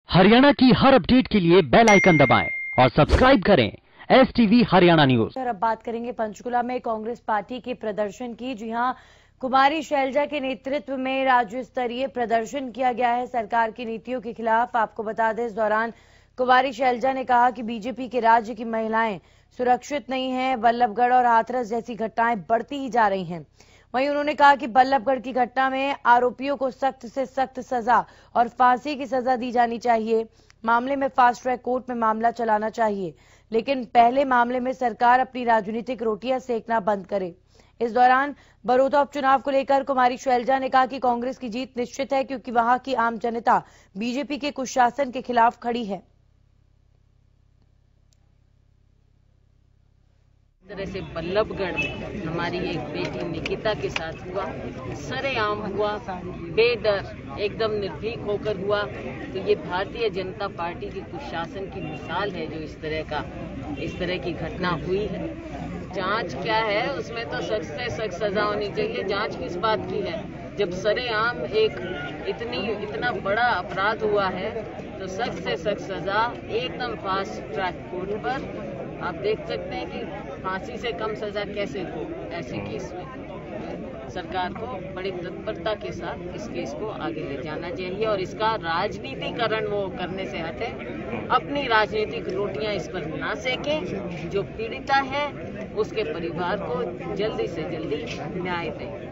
हरियाणा की हर अपडेट के लिए बेल आइकन दबाएं और सब्सक्राइब करें STV हरियाणा न्यूज। अब बात करेंगे पंचकुला में कांग्रेस पार्टी के प्रदर्शन की। जी हां, कुमारी शैलजा के नेतृत्व में राज्य स्तरीय प्रदर्शन किया गया है सरकार की नीतियों के खिलाफ। आपको बता दें, इस दौरान कुमारी शैलजा ने कहा कि बीजेपी के राज्य की महिलाएं सुरक्षित नहीं हैं। बल्लभगढ़ और हाथरस जैसी घटनाएं बढ़ती ही जा रही हैं। वहीं उन्होंने कहा कि बल्लभगढ़ की घटना में आरोपियों को सख्त से सख्त सजा और फांसी की सजा दी जानी चाहिए। मामले में फास्ट ट्रैक कोर्ट में मामला चलाना चाहिए, लेकिन पहले मामले में सरकार अपनी राजनीतिक रोटियां सेकना बंद करे। इस दौरान बड़ौदा उपचुनाव को लेकर कुमारी शैलजा ने कहा कि कांग्रेस की जीत निश्चित है, क्योंकि वहां की आम जनता बीजेपी के कुशासन के खिलाफ खड़ी है। तरह से बल्लभगढ़ में हमारी एक बेटी निकिता के साथ हुआ, सरेआम हुआ, बेडर एकदम निर्भीक होकर हुआ। तो ये भारतीय जनता पार्टी की कुशासन की मिसाल है जो इस तरह की घटना हुई है। जांच क्या है, उसमें तो सख्त से सख्त सजा होनी चाहिए। जांच किस बात की है? जब सरेआम इतना बड़ा अपराध हुआ है तो सख्त से सख्त सजा, एकदम फास्ट ट्रैक कोर्ट पर। आप देख सकते हैं कि फांसी से कम सजा कैसे हो ऐसे केस में। सरकार को बड़ी तत्परता के साथ इस केस को आगे ले जाना चाहिए और इसका राजनीतिकरण वो करने से हटे, अपनी राजनीतिक रोटियां इस पर ना सेकें। जो पीड़िता है उसके परिवार को जल्दी से जल्दी न्याय दें।